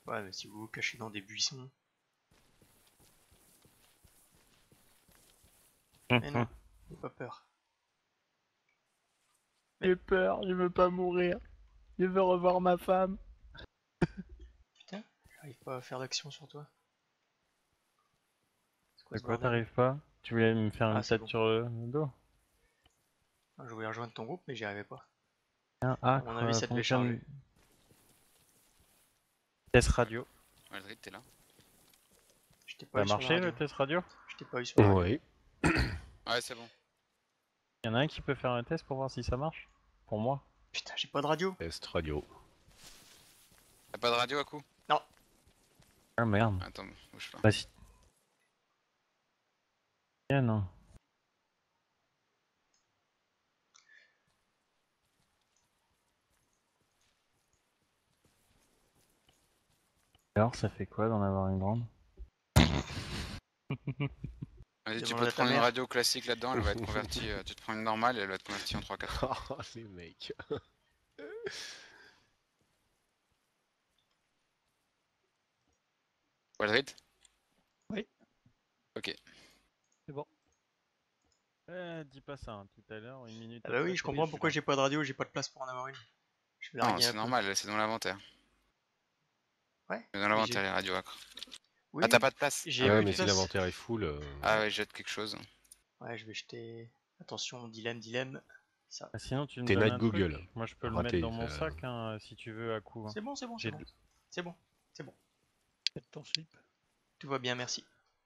Ouais, mais si vous vous cachez dans des buissons. Mais non, n'aie pas peur. J'ai peur, je veux pas mourir. Je veux revoir ma femme. Putain, j'arrive pas à faire d'action sur toi. C'est quoi De ce quoi bordel? t'arrives pas? Tu voulais me faire Ah, une c'est tête bon. sur le dos? Ah, je voulais rejoindre ton groupe, mais j'y arrivais pas. Un À mon avis, acre ça devait fonctionne. charger. Test radio. Madrid, t'es là? Je t'ai Ça pas a eu sur la marché le radio. test radio? Je t'ai pas eu sur la radio. Oui. Ouais, c'est bon. Y'en a un qui peut faire un test pour voir si ça marche? Pour moi? Putain, j'ai pas de radio. Test radio. T'as pas de radio à coup? Non. Ah merde. Attends, bouge pas. Bah si. Ah non. Alors ça fait quoi d'en avoir une grande? Vas-y, tu Demande peux à te ta prendre une mère. radio classique là-dedans, elle va être convertie. Tu te prends une normale et elle va être convertie en 3-4. Oh, les mecs. Madrid? Oui. Ok. C'est bon. Dis pas ça, hein. Tout à l'heure, une minute Ah bah après, oui, je t'as comprends dit, pourquoi je suis j'ai pas de radio, j'ai pas de place pour en avoir une. Je vais Non, larguer un c'est peu. normal, c'est dans l'inventaire. Ouais. C'est dans mais l'inventaire les radios acres. Oui, Ah, t'as pas de place? j'ai Ah Ouais, plus ouais, de mais ok. si place. l'inventaire est full. Ah ouais, jette quelque chose. Ouais, je vais jeter. Attention, dilemme. Ça. Ah, sinon, tu me T'es donnes Night un Google. truc. Moi, je peux le Raté, mettre dans mon ça. sac, hein, si tu veux, à coup. Hein. C'est bon. J'ai C'est bon. Faites ton slip. Tout va bien, merci.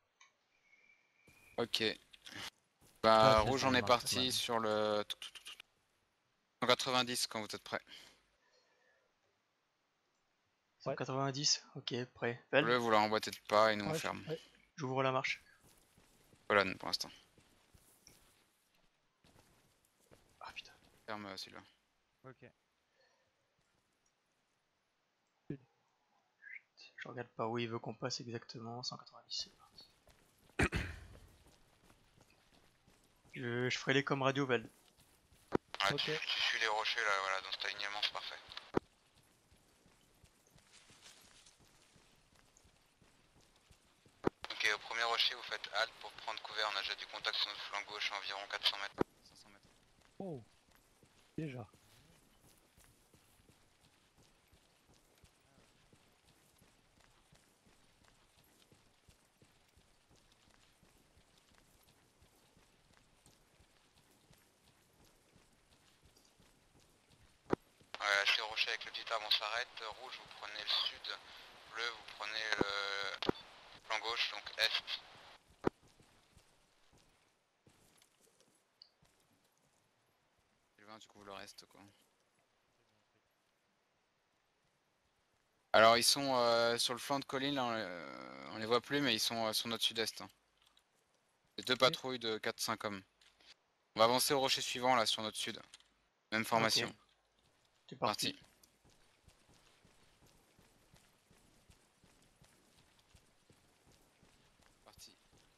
Ok. Bah, Ah, rouge, ça on est marche, parti ouais. sur le 190 quand vous êtes prêts. 190, ok, prêt. Bleu, Valve, vous la emboîtez de pas et nous on ferme. j'ouvre la marche. Colonne pour l'instant. Ah putain. Ferme Sylvain. Ok. Je regarde pas où il veut qu'on passe exactement. 190, c'est parti. Je ferai les comme radio, Valve. Ouais, Ok. tu suis les rochers là, voilà, dans cet alignement, c'est parfait. Ok, au premier rocher, vous faites halte pour prendre couvert. On a déjà du contact sur notre flanc gauche à environ 400 mètres. 500 mètres. Oh, déjà. Ouais, lâchez le rocher avec le petit arbre, on s'arrête. Rouge, vous prenez le sud. Bleu, vous prenez le flanc gauche, donc est. Sylvain, tu couvres le reste, quoi. Alors, ils sont sur le flanc de colline, là, on les voit plus, mais ils sont sur notre sud-est. Hein. C'est deux patrouilles de 4-5 hommes. On va avancer au rocher suivant, là, sur notre sud. Même formation. Ok. C'est parti. Parti.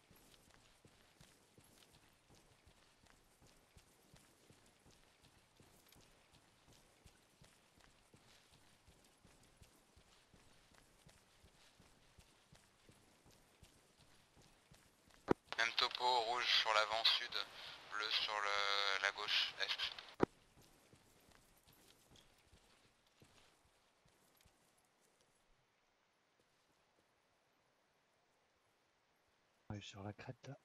Même topo, rouge sur l'avant sud, bleu sur la gauche est. Ouais, sur la crête là.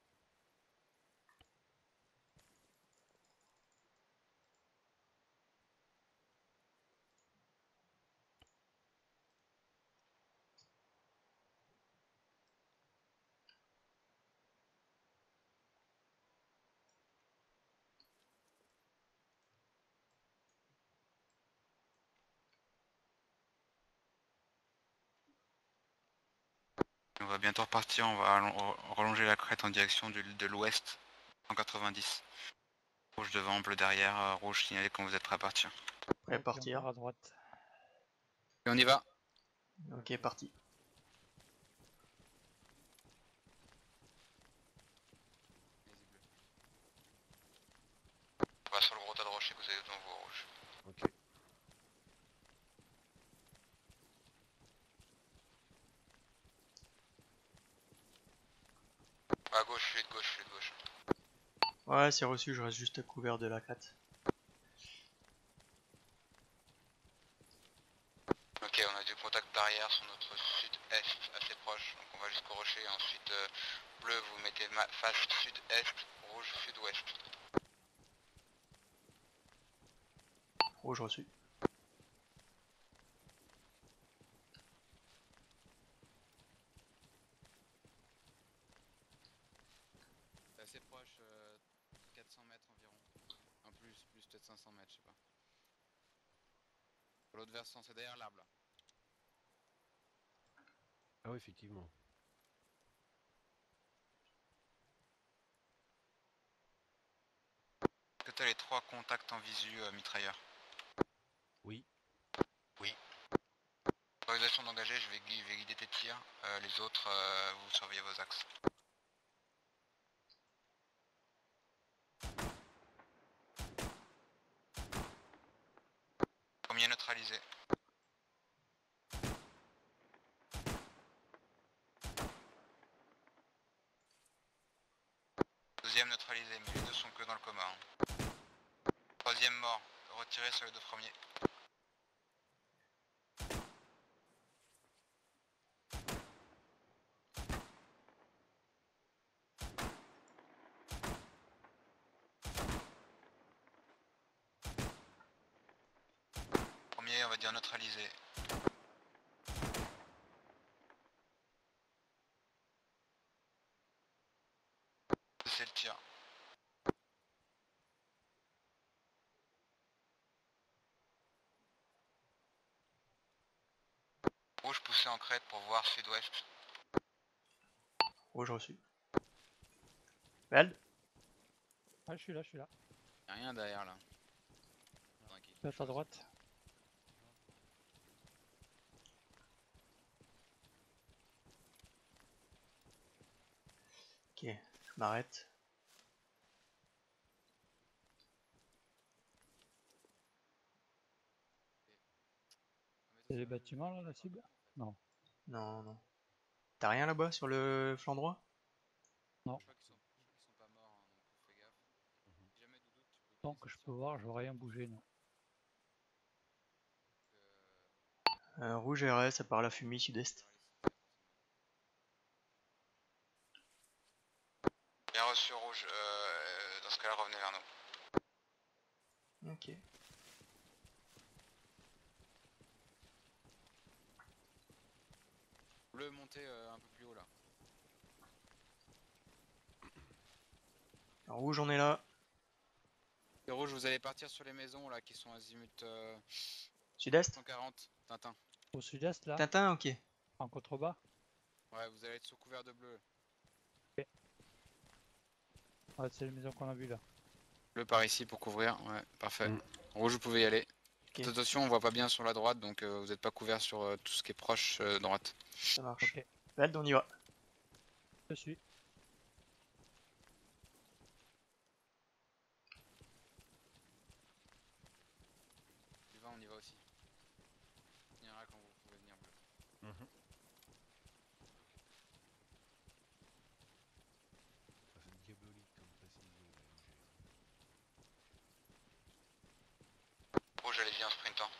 On va bientôt repartir, on va rallonger la crête en direction de l'ouest, 190. Rouge devant, bleu derrière, rouge signalé quand vous êtes prêt à partir. Prêt à partir. À droite. Et on y va. Ok, parti. On va sur le gros tas de rochers que vous avez devant vous, rouge. Ok. gauche, celui de gauche, celui de gauche. Ouais, c'est reçu, je reste juste à couvert de la 4. Ok, on a du contact d'arrière sur notre sud-est assez proche, donc on va jusqu'au rocher et ensuite bleu vous mettez face sud-est, rouge sud-ouest. Rouge reçu. C'est assez proche, 400 mètres environ. Un plus peut-être 500 mètres, je sais pas. Sur l'autre versant, c'est derrière l'arbre là. Ah oui, effectivement. Est-ce que tu as les 3 contacts en visu mitrailleur? Oui. Oui. Autorisation d'engager, je vais guider tes tirs. Les autres, vous surveillez vos axes. Premier neutralisé. Deuxième neutralisé, mais les deux sont que dans le coma. Hein. Troisième mort, retiré sur les 2 premiers. Premier, on va dire neutralisé. C'est le tir. Rouge poussé en crête pour voir sud-ouest. Rouge reçu. Vald? Ah, je suis là, je suis là. Y'a rien derrière là. Peut-être à droite. Ok, je m'arrête. C'est les bâtiments là, la cible? Non. Non, non. T'as rien là-bas sur le flanc droit? Non. Je crois qu'ils sont pas morts, hein, donc fais gaffe. Mhm. Si jamais Doudou, tu peux Tant glisser que je sur peux voir, je vois rien bouger, non. Rouge RS, à part la fumée sud-est. Bien reçu rouge, dans ce cas-là revenez vers nous. Ok. Bleu montez un peu plus haut là. Rouge, on est là. Et rouge, vous allez partir sur les maisons là qui sont azimut Sud-est? 140, Tintin. Au sud-est là, Tintin, ok. en contrebas. Ouais, vous allez être sous couvert de bleu. Ouais, c'est les maisons qu'on a vues là. Bleu par ici pour couvrir, ouais, parfait. Mm. Rouge, vous pouvez y aller. Ok. Faites attention, on voit pas bien sur la droite, donc vous n'êtes pas couvert sur tout ce qui est proche droite. Ça marche. Ok, Vald, on y va. je suis. Du vent, on y va aussi. On ira quand vous pouvez venir bleu. Mhm. Ça fait diabolique comme précision. Rouge, allez-y en sprintant.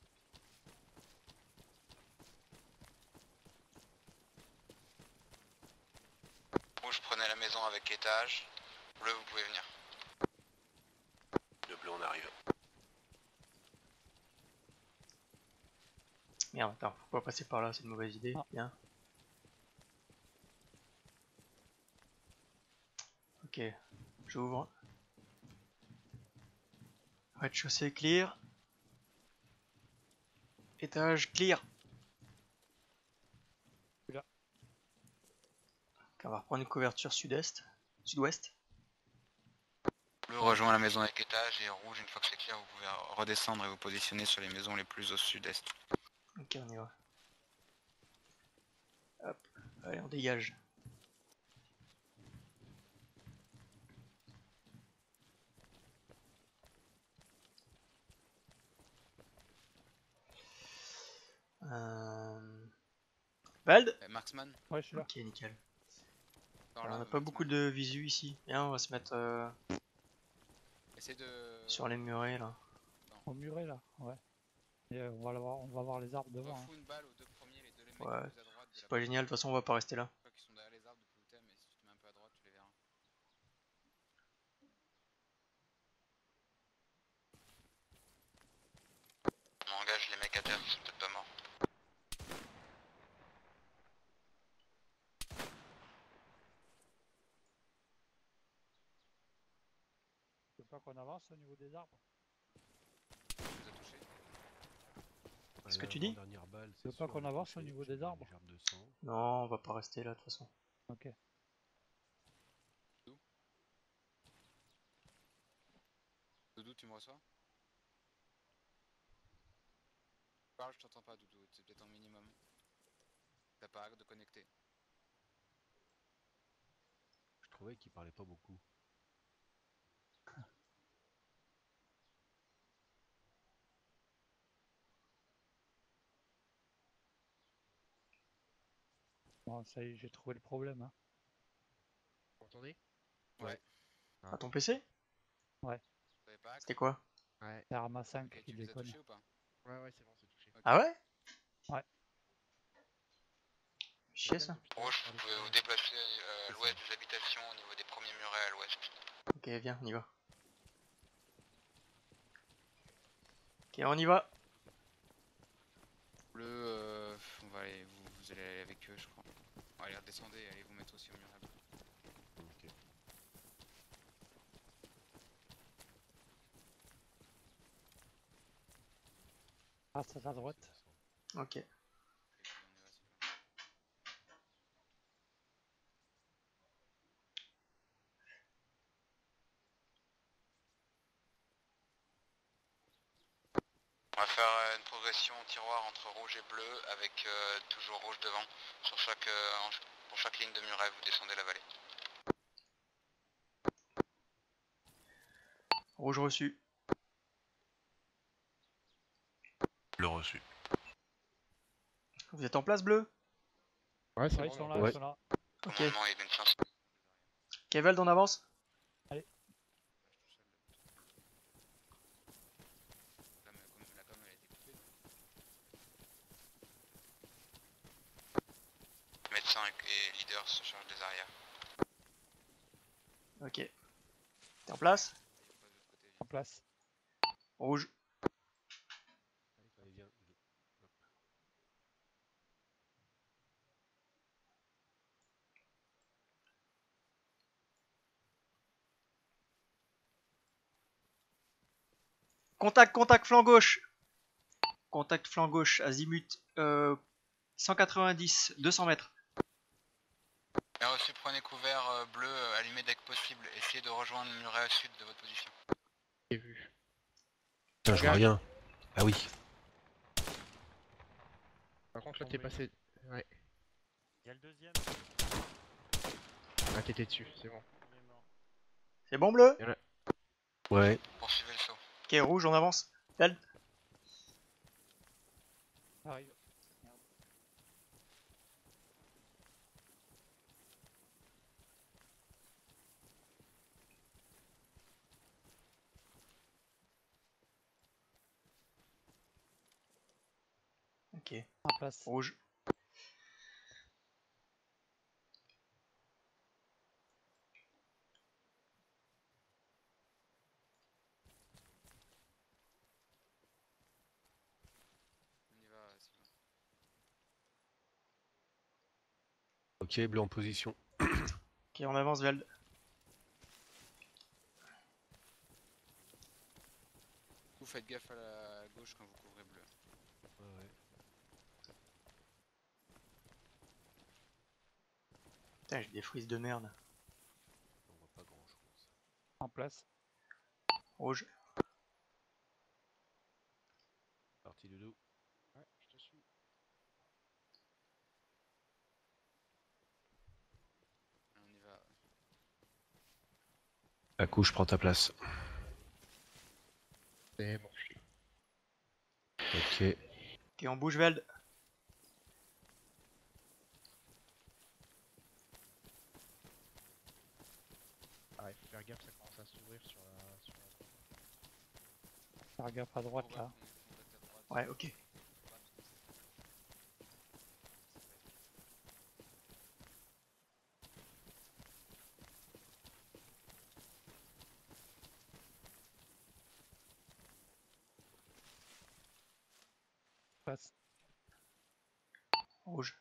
Rouge, prenez la maison avec étage. Bleu, vous pouvez venir. Le bleu, on arrive. Merde, attends, faut pas passer par là, c'est une mauvaise idée. Ah. Bien. Ok, j'ouvre. Rez-de-chaussée clear. Étage clear. Là. Ok, on va reprendre une couverture sud-est. Sud-ouest. Bleu rejoint la maison avec étage et rouge, une fois que c'est clair, vous pouvez redescendre et vous positionner sur les maisons les plus au sud-est. Ok, on y va. Hop, allez, on dégage. Vald? Marksman, Ouais, je suis là. Ok, nickel. Par On là, a pas beaucoup maintenant. de visu ici. Viens, on va se mettre Essaye de... sur les murets là. Au muret là, ouais. Et on va voir les arbres devant. Hein. Refous une balle aux deux premiers, les deux les mecs Ouais, les plus à droite de c'est la pas partie. génial, de toute façon on va pas rester là. Je crois qu'ils sont derrière les arbres depuis où t'es, mais si tu te mets un peu à droite, tu les verras. On engage les mecs à terre, ils sont peut-être pas morts. Tu veux pas qu'on avance au niveau des arbres? Tu les as touchés? Qu'est-ce que tu dis? Dernière balle, Tu veux pas qu'on avance au niveau des arbres? de sang. Non, on va pas rester là de toute façon. Ok. Doudou, tu me reçois? Parle, je t'entends pas, Doudou, c'est peut-être en minimum. T'as pas hâte de connecter. Je trouvais qu'il parlait pas beaucoup. Bon, ça y est, j'ai trouvé le problème. Hein. Vous m'entendez? Ouais. À ton PC? T'avais pas hâte? C'était quoi? Ouais. C'est Arma 5 Ok, qui tu les as déconne. touchés ou pas? Ouais, c'est bon, c'est touché. Ok. Ah ouais? Ouais. Chier ça. Rouge, vous pouvez vous déplacer à l'ouest des habitations au niveau des premiers murets à l'ouest. Ok, viens, on y va. Ok, on y va. Bleu, on va aller, vous allez aller avec eux, je crois. Allez, redescendez, allez vous mettre aussi au muret bleu. Ok. Ah, c'est à droite. Ok. Et puis, on y va, c'est bon. On va faire une progression au tiroir entre rouge et bleu avec toujours rouge devant. Sur chaque, pour chaque ligne de muret, vous descendez la vallée. Rouge reçu. Le reçu. Vous êtes en place, bleu? Ouais, c'est Ouais, bon. ils sont on là, va- ils sont là. Ok. Commandement et d'une chance. Keveld, on avance? La com elle a été coupée. Médecin et leader se chargent des arrières. Ok. T'es en place? En place. Rouge. Allez, viens. Hop. Contact, contact, flanc gauche. Contact flanc gauche, azimut 190, 200 mètres. Bien reçu, prenez couvert bleu, allumé dès que possible. Essayez de rejoindre le muret sud de votre position. J'ai vu. Putain, je vois rien. Ah oui. Par contre, là, t'es passé. Ouais. Il y a le deuxième. Ah, t'étais dessus, c'est bon. Il est mort. C'est bon, bleu? Ouais. Poursuivez le saut. Ok, rouge, on avance. Veld. Arrive. Ok. En place. Rouge. On y va, Sylvain. Ok, bleu en position. Ok, on avance, Veld. Vous faites gaffe à la gauche quand vous couvrez bleu. Ouais. Putain, j'ai des frises de merde. On voit pas grand chose. En place. Rouge. Partie de dos. Ouais, je te suis. On y va. À coup, je prends ta place. C'est bon, je suis. Ok. Ok, on bouge, Veld. Faire gaffe à droite là. Ouais, ok. Passe. Rouge.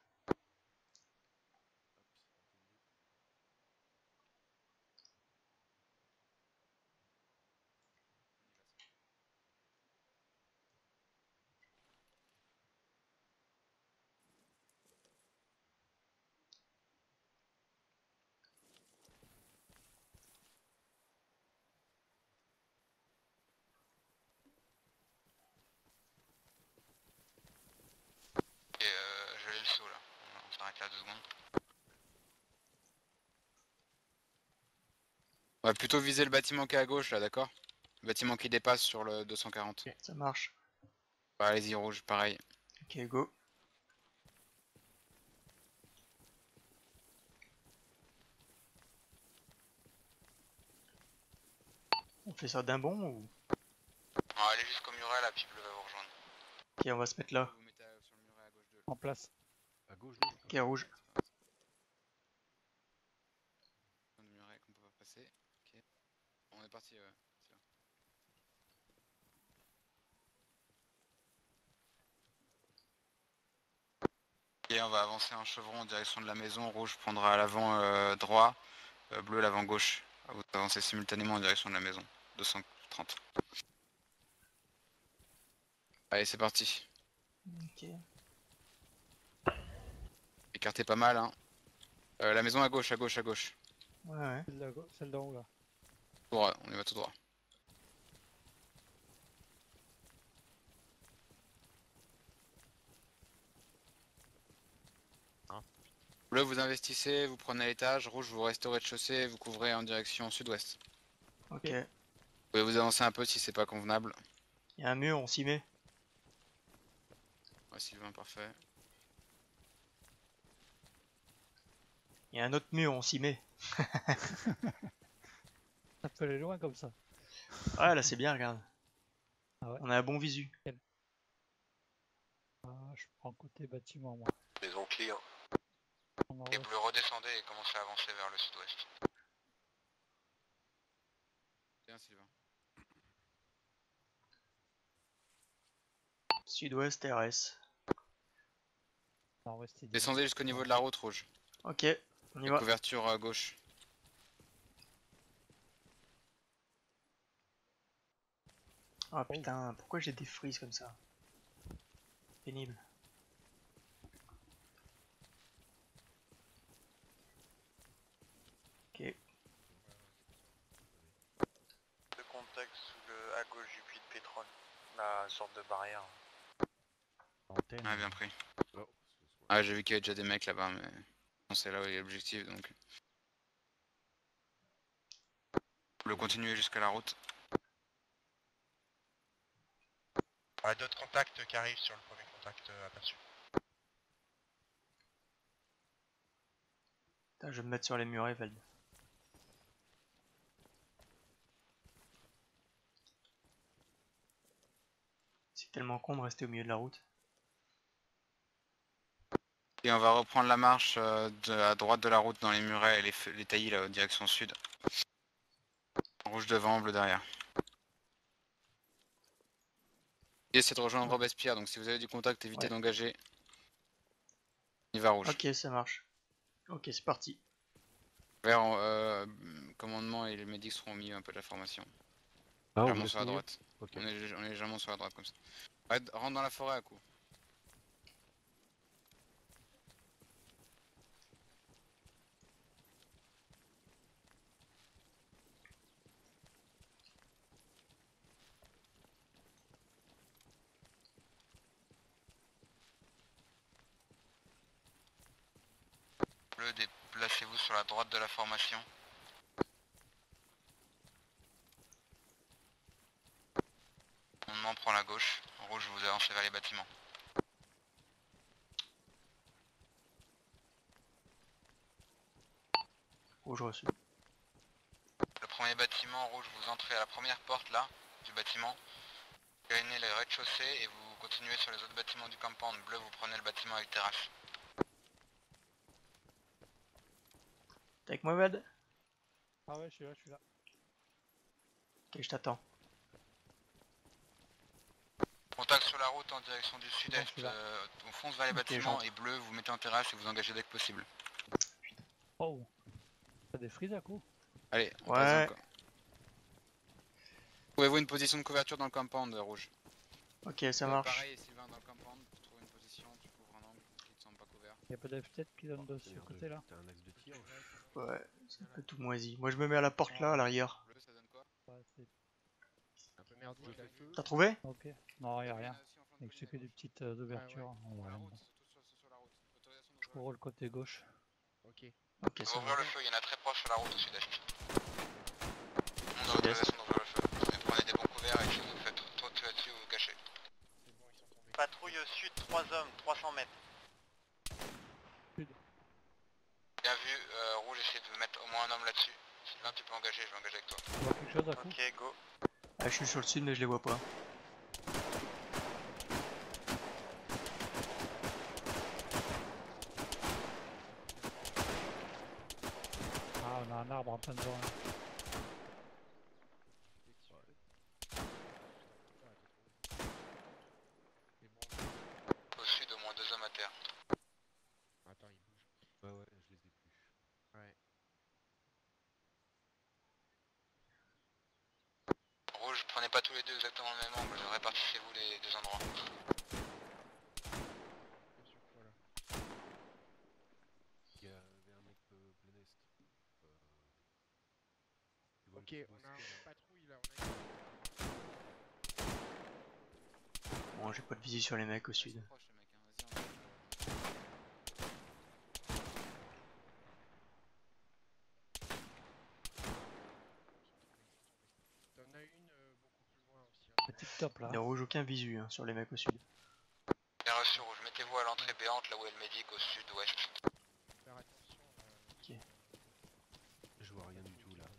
Et je l'ai le saut là. On s'arrête là 2 secondes. On va plutôt viser le bâtiment qui est à gauche là, d'accord? Le bâtiment qui dépasse sur le 240. Ça marche. Bah, allez-y rouge, pareil. Ok, go. On fait ça d'un bond ou... On va aller jusqu'au muret là, puis bleu va vous rejoindre. Ok, on va se mettre là. Vous mettez sur le muret à gauche de En place. À gauche de Ok, rouge. Le muret qu'on peut pas passer. Ok. On est parti, ouais. C'est là. Ok, on va avancer un chevron en direction de la maison. Rouge prendra à l'avant droit, bleu l'avant gauche. Vous avancez simultanément en direction de la maison. 230. Allez, c'est parti. Ok. Écartez pas mal, hein. La maison à gauche, à gauche, à gauche. Ouais, ouais. Celle d'en haut là. Tout droit, on y va tout droit. Bleu, vous investissez, vous prenez l'étage. Rouge, vous restez au rez-de-chaussée, vous couvrez en direction sud-ouest. Ok. Vous pouvez vous avancer un peu si c'est pas convenable. Il y a un mur, on s'y met. Ouais, Sylvain, parfait. Il y a un autre mur, on s'y met. Ça peut aller loin comme ça. Ouais, là c'est bien, regarde. Ah ouais. On a un bon visu. Ah, je prends côté bâtiment moi. Maison client. En Et nord-ouest. bleu, redescendez et commencez à avancer vers le sud-ouest. Bien, Sylvain. Sud-ouest RS. Nord-ouest, il dit. Descendez jusqu'au niveau de la route rouge. Ok, on y Et va. couverture à gauche. Ah putain, pourquoi j'ai des frises comme ça? Pénible. Ok, Le contact à gauche du puits de pétrole. La sorte de barrière. Antenne. Ah, bien pris. Oh, Ah, j'ai vu qu'il y avait déjà des mecs là-bas, mais bon, c'est là où il y a l'objectif donc. Le continuer jusqu'à la route. Ouais, d'autres contacts qui arrivent sur le premier contact aperçu. putain, je vais me mettre sur les murets, Veld. C'est tellement con de rester au milieu de la route. Et on va reprendre la marche à droite de la route dans les murets et les taillis là, direction sud. Rouge devant, bleu derrière. L'idée c'est de rejoindre Robespierre, donc si vous avez du contact, évitez Ouais. d'engager. Il va rouge. Ok, ça marche. Ok, c'est parti. Vers commandement et les médics seront au milieu un peu de la formation. Ah, on Légèrement laisse sur la milieu. droite. Ok. On est légèrement sur la droite comme ça. Ouais, rentre dans la forêt à coup. Bleu, déplacez-vous sur la droite de la formation. On prend la gauche. Rouge, vous avancez vers les bâtiments. Rouge reçu. Le premier bâtiment rouge, vous entrez à la première porte là du bâtiment. gagnez le rez-de-chaussée et vous continuez sur les autres bâtiments du compound. Bleu, vous prenez le bâtiment avec terrasse. T'es avec moi, Wad? Ah ouais, je suis là, je suis là. Ok, je t'attends. Contact sur la route en direction du je sud-est. suis là. On fonce vers les Ok, bâtiments j'entre. et bleu, vous mettez en terrasse et vous engagez dès que possible. Oh, t'as des frises à coup? Allez, on Ouais. passe encore. Trouvez-vous une position de couverture dans le compound, rouge. Ok, ça marche. Pareil, Sylvain, dans le compound, tu trouves une position, tu couvres un angle qui te semble pas couvert. Y'a pas d'F7 qui donne de Oh, ce merde, côté là? t'as un axe de tir. Ouais, c'est un peu tout moisi. Moi, je me mets à la porte là, à l'arrière. Bleu, ça donne quoi? Ouais, c'est... Un peu merdique Je là. fais feu. T'as trouvé? Ok. Non, y'a Il y en rien. a aussi en flanc de Et que c'est colline que à des gauche. petites ouvertures. ouais. Ouais, Sur la bon. route, sur la route. Autorisation Je couvre le côté gauche. Ok. Ok, On ça va ouvrir va. le feu, il y en a très proche sur la route au sud-est. On a Sud-est. l'autorisation d'ouvrir le feu. Mais prenez des bons couverts et si vous faites trop de feu là-dessus, vous vous cachez. C'est bon, ils sont tombés. Patrouille au sud, 3 hommes, 300 mètres. Bien vu, rouge, essaie de mettre au moins un homme là-dessus. Sylvain, tu peux engager, je vais engager avec toi. Tu vois quelque chose à coup? Ok, go. Ah, je suis sur le sud, mais je les vois pas. Ah, on a un arbre en plein devant. Là. C'est bon. Au sud, au moins 2 hommes à terre. Attends, il bouge. Ouais, ouais, je les ai plus. Ouais. Rouge, prenez pas tous les deux exactement le même angle, répartissez-vous les deux endroits. Que sur quoi là? Il y avait un mec plein est. Tu vois le Ok, petit on a bosquet, une là. patrouille là. On a Bon, j'ai pas de visu sur les mecs au Ils sud. sont proches les mecs, hein. Vas-y, T'en as une beaucoup plus loin aussi. C'est tip top là. Des rouges, aucun visu hein, sur les mecs au sud. bien reçu rouge, mettez-vous à l'entrée béante là où est le médic au sud-ouest. Faire attention. Je vois rien du tout là.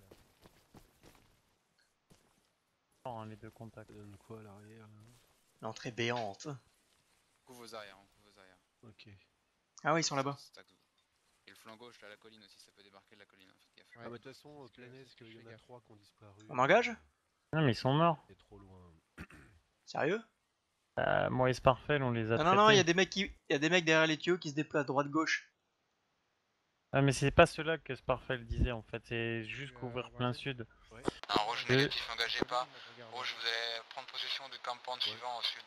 Oh, les deux contacts. Ça donne quoi à l'arrière là? L'entrée béante. On couvre vos arrières, on couvre vos arrières. Ok. Ah ouais, ils sont là-bas. Et le flanc gauche, là, la colline aussi, ça peut débarquer de la colline, hein, faites gaffe. Ah bah de toute façon, parce que plein c'est est, ce que il je y en fais a gaffe. 3 qui ont disparu. On m'engage? Non, mais ils sont morts. C'est trop loin. Sérieux? Maurice Parfell, on les a Non, traités. non, non, il y a des mecs il y a des mecs derrière les tuyaux qui se déplacent droite-gauche. Ah, mais c'est pas cela que Sparfell disait en fait, c'est juste couvrir plein vas-y. sud. Un rouge Et- négatif, engagez pas. Regarde, Rouge, vous allez prendre possession du compound suivant au sud.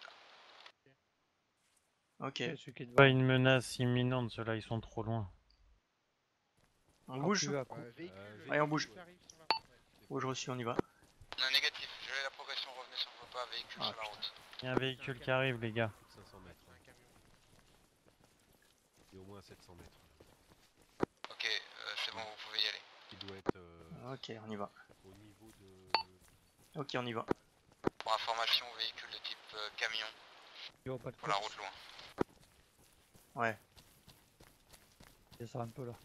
Ok. C'est celui qui est devant. Pas une menace imminente, ceux-là ils sont trop loin. On bouge? plus à coup. véhicule, Ouais, on bouge. qui arrive sur la route, ouais. Rouge reçu, on y va. Non, négatif, gelez la progression, revenez sur vos pas, véhicule Ah, sur la route. Il y a un véhicule qui arrive, les gars. 500 mètres. C'est un camion. Il est au moins 700 mètres. Ok, c'est bon, vous pouvez y aller. Il doit être Ok, on y va. au niveau de... Ok, on y va. Pour information, véhicule de type camion, Il va pas de pour la course. route loin. Ouais. Descends un peu là.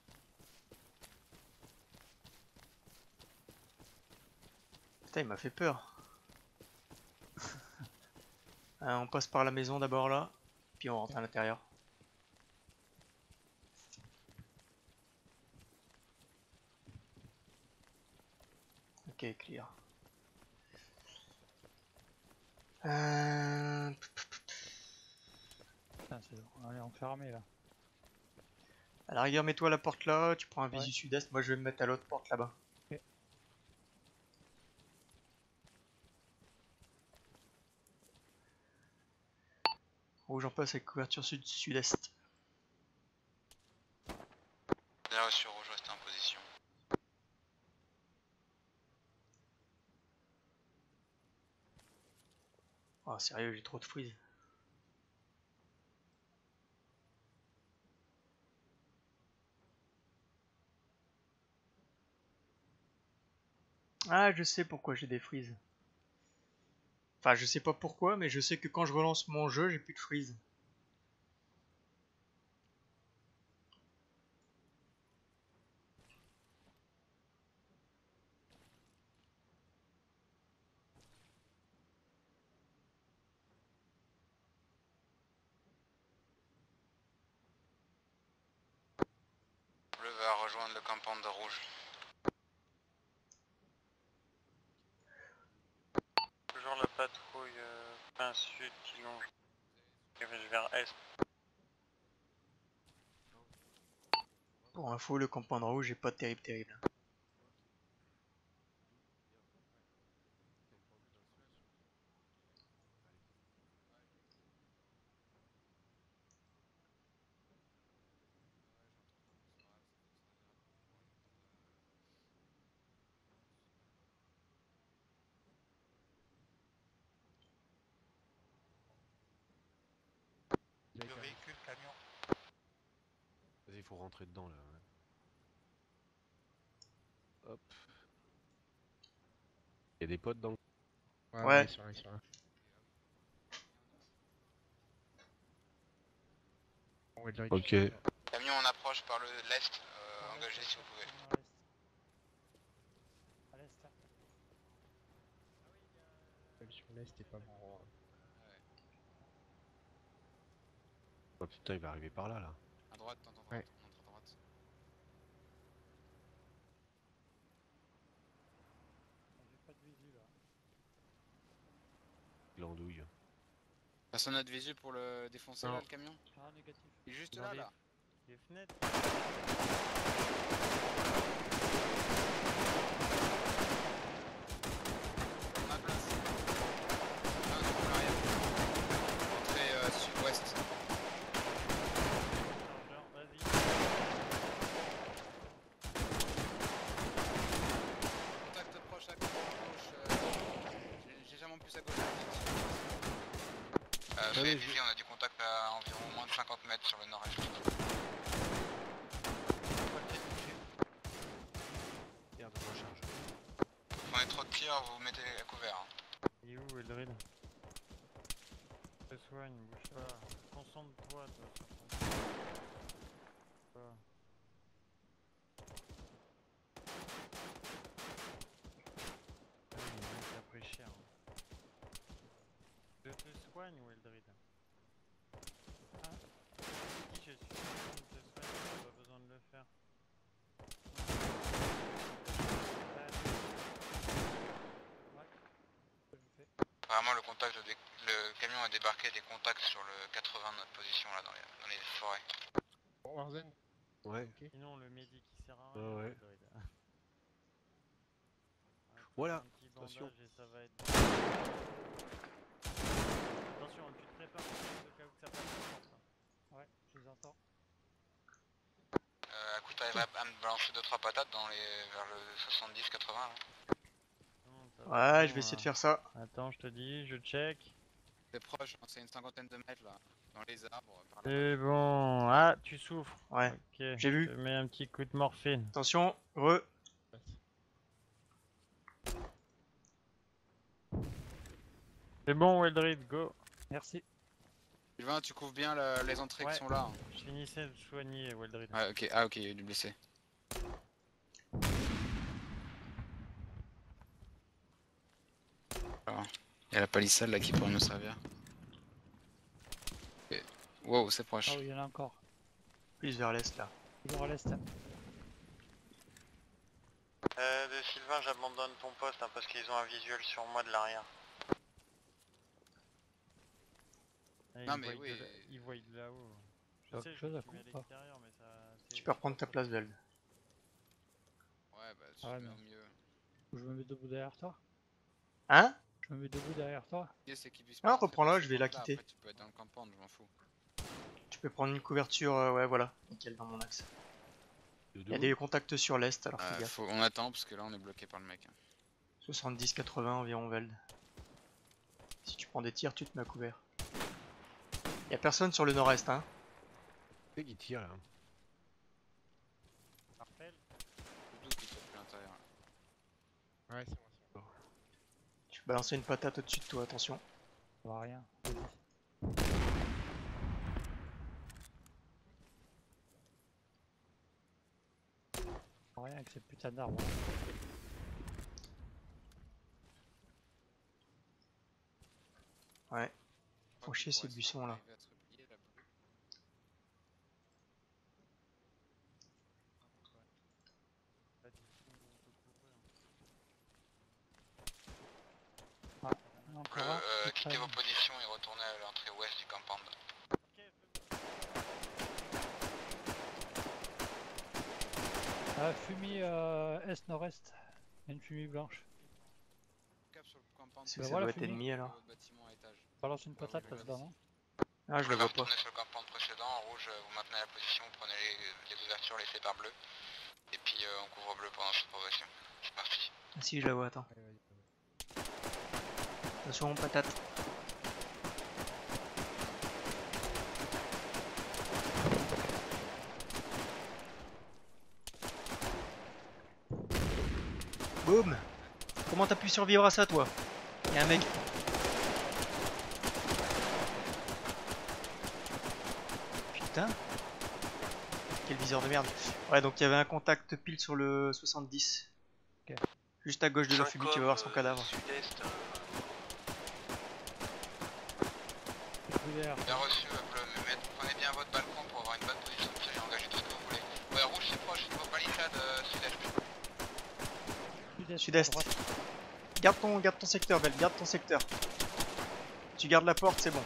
Putain, il m'a fait peur. On passe par la maison d'abord là, puis on rentre à l'intérieur. Ok, clear. Putain, on est enfermé là. À la rigueur, mets-toi à la porte là, tu prends un Ouais. visu sud-est, moi je vais me mettre à l'autre porte là-bas. Ok. Rouge en passe avec couverture sud-est. Bien reçu, rouge, restez en position. Oh sérieux, j'ai trop de freeze. Ah, je sais pourquoi j'ai des freeze. Enfin, je sais pas pourquoi, mais je sais que quand je relance mon jeu, j'ai plus de freeze. rejoindre le campement de rouge. Toujours la patrouille plein sud qui longe vers est. Pour info, le campement de rouge est pas terrible. Le véhicule, camion. Vas-y, faut rentrer dedans là. Ouais. Hop. Il y a des potes dans le... Ouais. Ils sont là, ils sont là. Wildlife, Ok. ils sont là. Camion en approche par l'est, engagé si vous pouvez. À l'est, là. Même sur l'est, c'est pas bon endroit. Oh putain, il va arriver par là là. À droite, t'entends Ouais. on entre à droite. J'ai pas de visu là. Glandouille. Personne n'a de visu pour le défoncer Non. là, le camion? Ah, négatif. Il est juste Dans là, les- là. Les fenêtres. On a place. Ah, non, pour l'arrière. Entrée sud-ouest. Chargeur, vas-y. Contact proche à gauche. J'ai jamais plus à gauche. Allez, ici, on a du contact à environ moins de 50 mètres sur le nord-est. Merde, je recharge. Prenez trop de tirs, vous vous mettez à couvert. Hein. Il est où Eldred? Te soigne, bouge pas. Concentre-toi, toi, sur ton... Pas. Ah oui, le mec a pris cher. Je te soigne, Eldred. Ah. Si, je suis en train de te soigner, t'as pas besoin de le faire. Je fais. Apparemment, le camion a débarqué des contacts sur le 80 de notre position là dans les forêts. Bon, Warzen, Ouais. ok. Sinon, le médic il sert à rien, Ouais, ouais. Eldred. Ouais, te Voilà. fais un petit Attention. bandage et ça va être... Attention, tu te prépares au cas où que ça passe la porte. Ouais, je les entends. À coup, t'arrives à me balancer 2-3 patates vers le 70-80 là. Non, ça va, Ouais, bon, je vais essayer de faire ça. Attends, je te dis, je check. C'est proche, hein, c'est une cinquantaine de mètres là. Dans les arbres, par là. C'est bon. Ah, tu souffres. Ouais, Ok, j'ai vu. je te mets un petit coup de morphine. Attention, re. C'est bon, Weldrid, go. Merci. Sylvain, tu couvres bien les entrées Ouais. qui sont là. Hein. Je finissais de soigner, Weldrid. Ouais, ok. Ah, ok, il y a eu du blessé. Alors, il y a la palissade là qui pourrait nous servir. Ok. Wow, c'est proche. Ah oui, il y en a encore. Plus vers l'est là. Toujours à l'est. De Sylvain, j'abandonne ton poste hein, parce qu'ils ont un visuel sur moi de l'arrière. Ah, Non, il mais voit oui. il voit de là-haut. Je T'as sais, quelque je chose à me mets à couper, pas l'extérieur, mais ça... Tu peux reprendre ta place, Veld. Ouais, bah, tu Ah ouais, fais mais- au mieux. Je me mets debout derrière toi. Hein? Je me mets debout derrière toi. L'idée, c'est qu'ils puissent Ah, pas rentrer reprends-la, par je ce vais la flanc-là. quitter. Après, tu peux être dans le campement, je m'en fous. Tu peux prendre une couverture, ouais, voilà. Nickel, dans mon axe. De Il y a dos. des contacts sur l'est, alors fais gaffe. On attend parce que là, on est bloqué par le mec. Hein. 70-80 environ, Veld. Si tu prends des tirs, tu te mets à couvert. Y a personne sur le nord-est, hein. C'est qui tire là. Parfait. Le doute qui fait depuis l'intérieur. Ouais, c'est moi. Tu peux balancer une patate au-dessus de toi, attention. Ça va rien. Vas-y. Ça va rien avec ces putains d'arbres. Ouais. Je crois Faut qu'il chier ces pourrait buissons là. arriver à se replier, là. compound. Ok, Fumée est-nord-est. Il y a une fumée blanche. Cap sur le compound. C'est Bah que ça voilà, doit être fumée. ennemi alors. Bâtiment à étage. Balance une Bah, patate vous le là-dedans, voyez non? Ah, je le Bleu va vois pas. retourner sur le compound précédent. En rouge, vous maintenez la position, vous prenez les ouvertures laissées par bleu. Et puis on couvre bleu pendant cette progression. C'est parti. Ah si, je la vois, attends. Allez, vas-y. Attention, patate. Boum. Comment t'as pu survivre à ça, toi? Y'a un mec. Putain. Quel viseur de merde. Ouais, donc il y avait un contact pile sur le 70. Ok. Juste à gauche de la fumée, tu vas voir son cadavre. Sud-est. Vert. Bien reçu, bleu. Mais prenez bien votre balcon pour avoir une bonne position de tir et engager tout ce que vous voulez. Ouais, rouge c'est proche, niveau palissade sud-est. Sud-est. à droite. Garde ton secteur, Belle, garde ton secteur. Tu gardes la porte, c'est bon.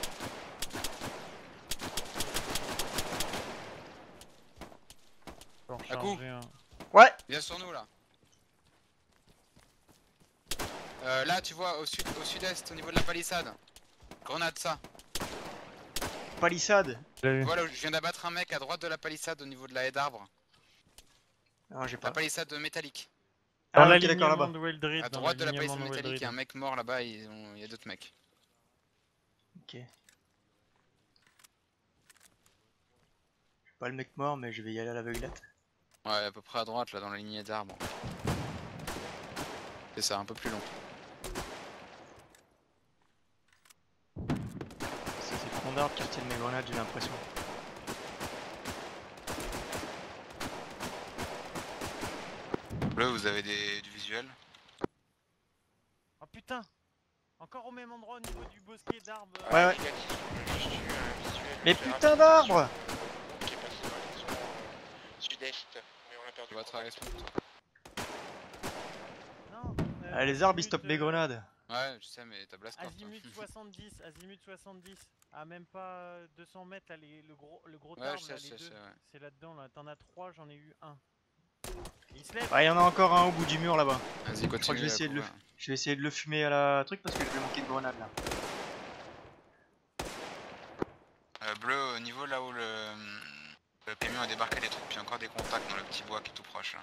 Faut À coup. recharger un. Ouais. Viens sur nous là. Là tu vois au sud-est au niveau de la palissade. Grenade ça. Palissade. Voilà, je viens d'abattre un mec à droite de la palissade au niveau de la haie d'arbre. Non, j'ai La pas. palissade métallique. Dans Ah, ok, d'accord, l'alignement là-bas. de Weldrid. À dans droite de la l'alignement palissade métallique, il y a un Weldrid. mec mort là-bas, il y a d'autres mecs. Ok. Je suis pas le mec mort, mais je vais y aller à l'aveuglette. Ouais, à peu près à droite là dans la lignée d'arbres. C'est ça, un peu plus long. C'est le front d'arbre qui retient mes grenades, j'ai l'impression. Bleu, vous avez du visuel? Oh putain! Encore au même endroit au niveau du bosquet d'arbres. Ouais, ouais. Négatif, on a juste eu un visuel Mais très putain rapide d'arbre! qui est passé dans la maison sud-est, mais on a perdu Tu vas contact. travailler Non! Ah, les arbres ils stoppent mes grenades. Ouais, je sais, mais t'as blast quoi. Azimut 70, azimut 70. À même pas 200 mètres, là, le gros Ouais, arbre, je sais, là, je les sais, deux. je sais, ouais. C'est là-dedans, là. T'en as 3, j'en ai eu un. Il se lève! Ah, il y en a encore un au bout du mur là-bas. Vas-y, Je crois que continue. je vais essayer de le, je vais essayer de le fumer à la truc parce que je vais manquer de grenades là. Bleu, au niveau là où le camion a débarqué des troupes, il y a encore des contacts dans le petit bois qui est tout proche là.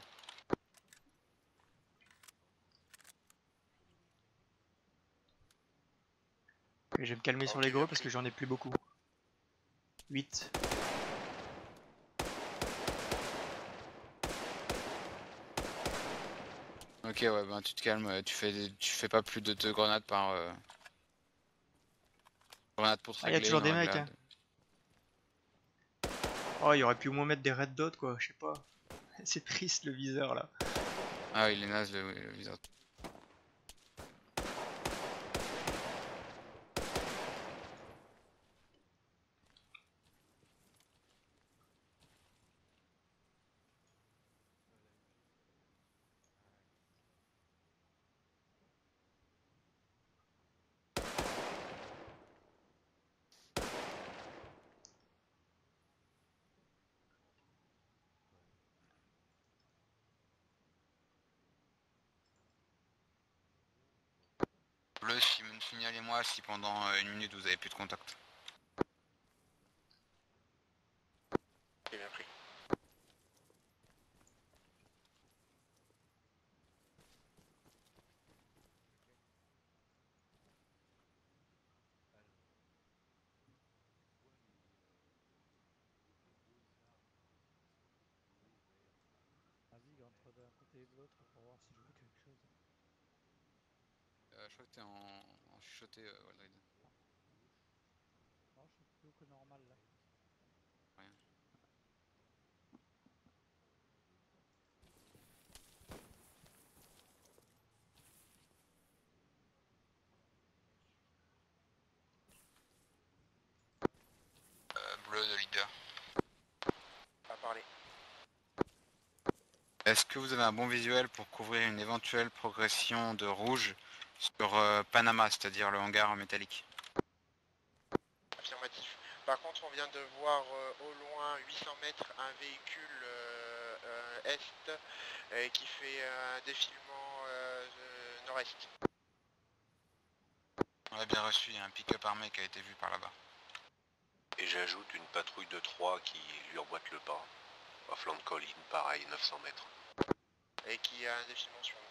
Ok, je vais me calmer sur les gros parce que j'en ai plus beaucoup. 8. Ok, ouais, ben tu te calmes, tu fais pas plus de 2 grenades par. Grenade pour te Ah, y a régler, toujours une des mecs, réglade. Oh, il aurait pu au moins mettre des red dots quoi, je sais pas. C'est triste le viseur là. Ah, il est naze le viseur. Bleu, signalez-moi si pendant une minute vous avez plus de contact. J'ai bien pris. Vas-y, entre d'un côté et de l'autre pour voir si je vois quelque chose. Je crois que t'es en chuchoté, Waldrid. Non, je suis plus haut que normal là. Rien. Bleu de leader. Pas parler. Est-ce que vous avez un bon visuel pour couvrir une éventuelle progression de rouge sur Panama, c'est-à-dire le hangar métallique? Affirmatif. Par contre, on vient de voir au loin, 800 mètres, un véhicule est qui fait un défilement nord-est. On a bien reçu, il y a un pick-up armé qui a été vu par là-bas. Et j'ajoute une patrouille de 3 qui lui emboîte le pas. À flanc de colline, pareil, 900 mètres. Et qui a un défilement sur nous.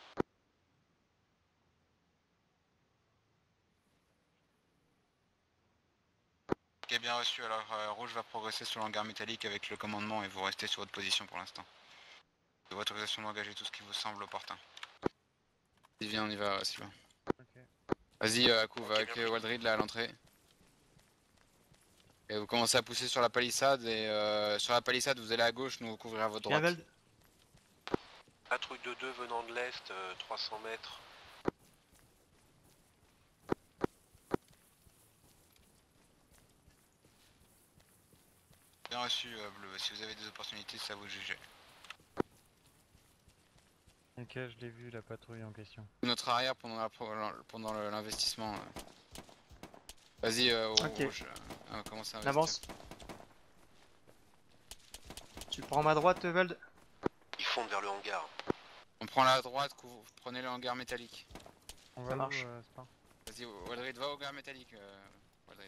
Ok, bien reçu. Alors, Rouge va progresser sur l'hangar métallique avec le commandement et vous restez sur votre position pour l'instant. De votre autorisation d'engager tout ce qui vous semble opportun. Viens, on y va, Sylvain. Ok. Vas-y, Akou, va Ok, avec merci. Waldrid là à l'entrée. Et vous commencez à pousser sur la palissade et sur la palissade vous allez à gauche, nous couvrir à votre Viens, droite. Veld. Patrouille de 2 venant de l'est, 300 mètres. Bien reçu, Bleu. Si vous avez des opportunités, c'est à vous de juger. Ok, je l'ai vu, la patrouille en question. Notre arrière pendant l'investissement. Vas-y, au Ok. rouge. On va commencer à On investir. avance. Tu prends ma droite, Veld? Ils fondent vers le hangar. On prend la droite, prenez le hangar métallique. On Ça va marche. où, Spar? Vas-y, Waldrid, va au hangar métallique. Waldrid.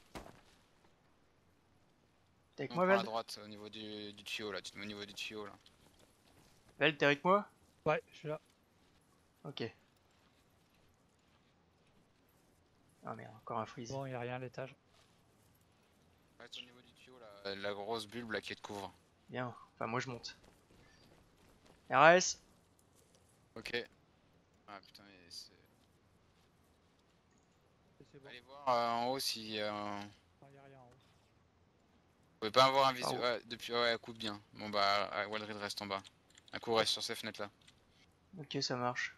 T'es avec On moi, prend la Veld? droite au niveau du tuyau là, tu te mets au niveau du tuyau là. Veld, t'es avec moi? Ouais, je suis là. Ok. Ah merde, encore un freeze. Bon, y a rien à l'étage. Reste au niveau du tuyau là, la grosse bulbe là qui te couvre. Bien. Enfin, moi je monte. RS. Ok. Ah putain, mais c'est. C'est bon. Allez voir en haut si. Ah, y a rien en haut. Vous pouvez pas avoir un Ah, visu. oh. Ouais, depuis. Ouais, coupe bien. Bon bah, Waldrid reste en bas. Un coup reste sur ces fenêtres là. Ok, ça marche.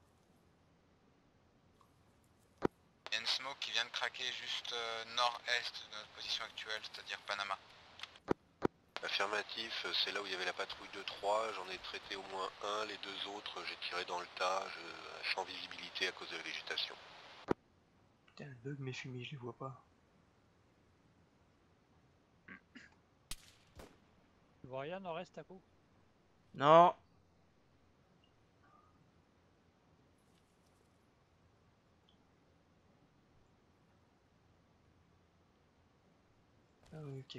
Il y a une smoke qui vient de craquer juste nord-est de notre position actuelle, c'est-à-dire Panama. Affirmatif, c'est là où il y avait la patrouille de 3. J'en ai traité au moins un. Les 2 autres, j'ai tiré dans le tas. Sans visibilité à cause de la végétation. Putain, le bug, mes fumées, je les vois pas. Tu vois rien nord-est à coup? Non. Ah, ok.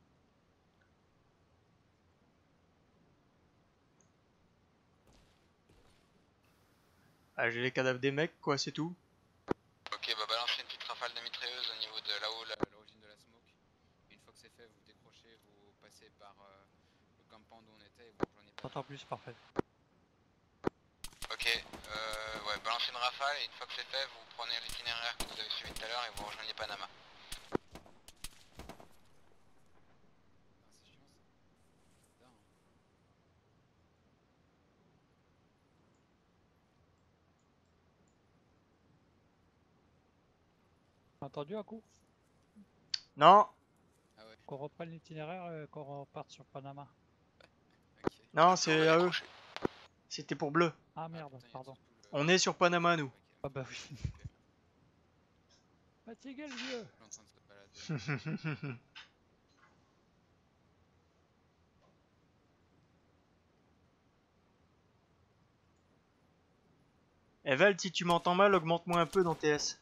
Ah, j'ai les cadavres des mecs, quoi, c'est tout. Ok, bah balancez une petite rafale de mitrailleuse au niveau de là-haut, l'origine de la smoke. Une fois que c'est fait, vous décrochez, vous passez par le campement où on était et vous rejoignez Panama. T'entends plus, parfait. Ok, ouais, balancez une rafale et une fois que c'est fait, vous prenez l'itinéraire que vous avez suivi tout à l'heure et vous rejoignez Panama. Putain, c'est chiant ça. Putain. T'as entendu à coup? Non. Ah ouais, Qu'on reprenne l'itinéraire, qu'on reparte sur Panama. ok. Non, On c'est a à eux. décroché. C'était pour bleu. Ah Ah, merde, putain, il y a pardon. surtout le- On est sur Panama, nous. Ok, Ah bah oui. ok. Fatigué le vieux. Je suis en train de se balader. Eh Veld, si tu m'entends mal, augmente-moi un peu dans TS.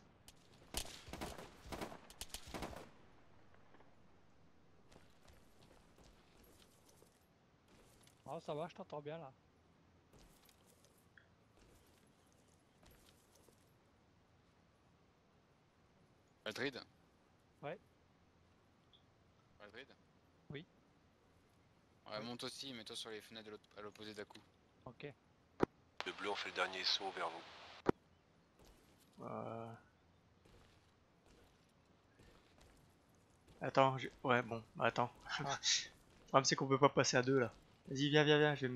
Ah ça va, je t'entends bien là. Madrid. Ouais. Madrid. Oui. Ouais, Oui. monte aussi, mets-toi sur les fenêtres à l'opposé d'Aku. Ok. Le bleu, on fait le dernier saut vers vous. Attends, ouais, bon, bah, attends. Le problème, c'est qu'on peut pas passer à deux là. Vas-y, viens, viens, viens, je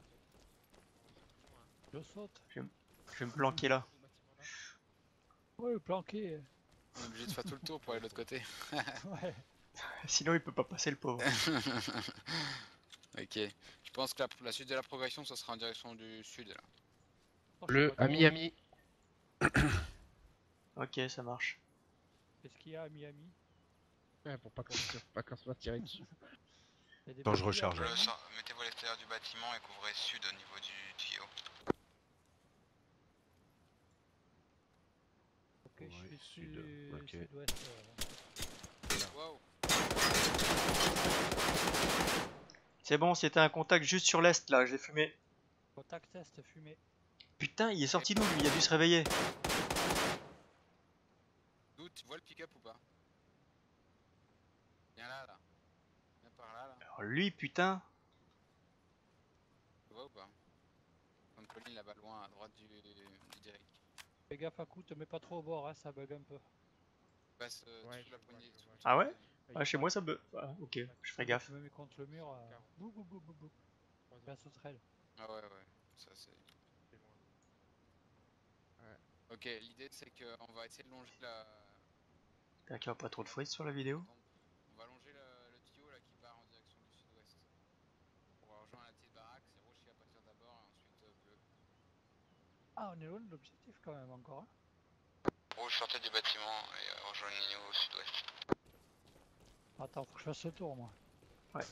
Je saute. vais me planquer là. Ouais, planqué. On est obligé de faire tout le tour pour aller de l'autre côté. Ouais. Sinon, il peut pas passer le pauvre. Ok. Je pense que la suite de la progression, ça sera en direction du sud là. Oh, je sais Bleu, pas à trop. Miami. Ok, ça marche. Qu'est-ce qu'il y a à Miami? Ouais, pour pas qu'on se fasse tirer dessus. Il y a des Attends, je petits recharge. là, Mettez-vous à l'extérieur du bâtiment et couvrez sud au niveau du tuyau. Ok, Ouais, je suis sud, ok. sud-ouest. Wow. C'est bon, c'était un contact juste sur l'est là, j'ai fumé. Contact test fumée. Putain, il est sorti d'où lui? Il a dû se réveiller. D'où tu vois le pick-up ou pas? Viens là, là. Viens par là, là. Alors lui, putain. Tu vois ou pas? Comme colline là-bas loin à droite du direct. Fais gaffe à coup, te mets pas trop au bord, hein, ça bug un peu. Passe Ouais, sous la je poignée. vois, je vois. Ah ouais? Ah, chez moi ça bug. Ah, ok, je ferai gaffe. Je me mets contre le mur. Bou bou bou bou bou. Bien sauterelle. Ah ouais, ouais. Ça c'est. C'est loin. Ok, l'idée c'est qu'on va essayer de longer la. J'espère qu'il n'y a pas trop de frites sur la vidéo. On va longer le tuyau là qui part en direction du sud-ouest. On va rejoindre la petite baraque, c'est rouge qui va partir d'abord et ensuite bleu. Ah, on est loin de l'objectif quand même encore. Hein. Rouge sortez du bâtiment et rejoignez-nous au sud-ouest. Attends, faut que je fasse ce tour moi. Ouais.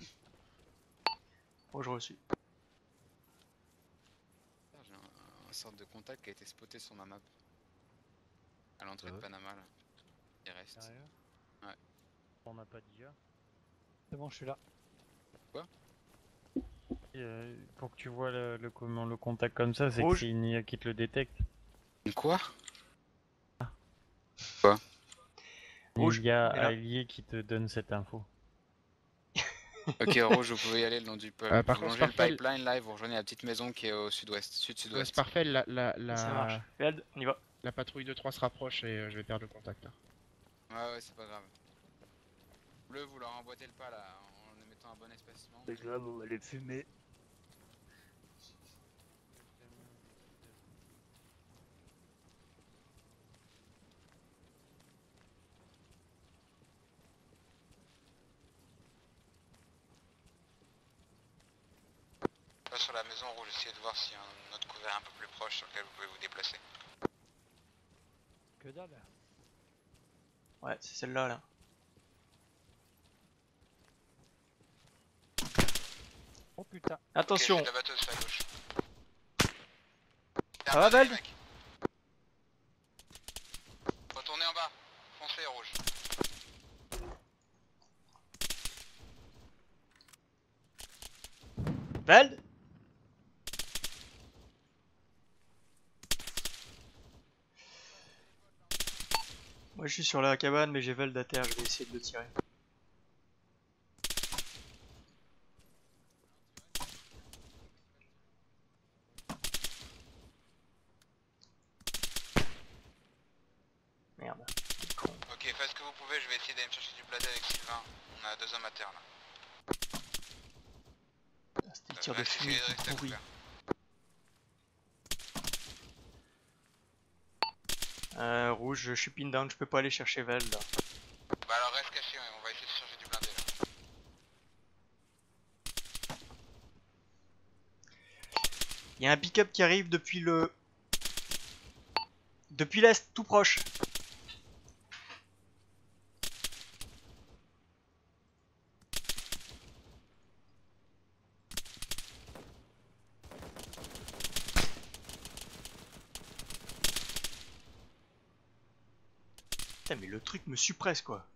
Oh, je reçu. J'ai un sorte de contact qui a été spoté sur ma map. À l'entrée de Panama là. Il reste. Sérieux? Ouais. On n'a pas d'IA. C'est bon, je suis là. Pour que tu vois le contact comme ça, c'est que Rouge. c'est une IA qui te le détecte. Quoi? Rouge, Une IA on est là. alliée qui te donne cette info. Ok, rouge, vous pouvez y aller le long du peuple. Par Vous contre, longez le Sparfel- pipeline là et vous rejoignez la petite maison qui est au sud-ouest, sud-sud-ouest. Sparfel, Ça marche. Veld, on y va. la patrouille de 3 se rapproche et je vais perdre le contact. Là. Ouais, ouais, c'est pas grave. Bleu, vous leur emboîtez le pas là en mettant un bon espacement. C'est grave, on va les fumer. Là sur la maison rouge, essayez de voir s'il y a un autre couvert un peu plus proche sur lequel vous pouvez vous déplacer. Que dalle. Ouais, c'est celle-là là. Oh putain. Attention. Ok, j'ai de la batteuse à gauche. Ça va, Veld? Retournez en bas, foncez rouge. Veld? Moi je suis sur la cabane mais j'ai Veld à terre, je vais essayer de le tirer. Merde, quel con. Ok, faites ce que vous pouvez, je vais essayer d'aller me chercher du bladé avec Sylvain. On a 2 hommes à terre là. Ah, c'était le tir de Restez- fumée essayez de rester à pourri. couvert. Rouge, je suis pin down, je peux pas aller chercher Veld là. Bah alors reste caché, ouais, on va essayer de chercher du blindé là. Il y a un pick-up qui arrive depuis l'est, tout proche. Putain mais le truc me suppresse quoi.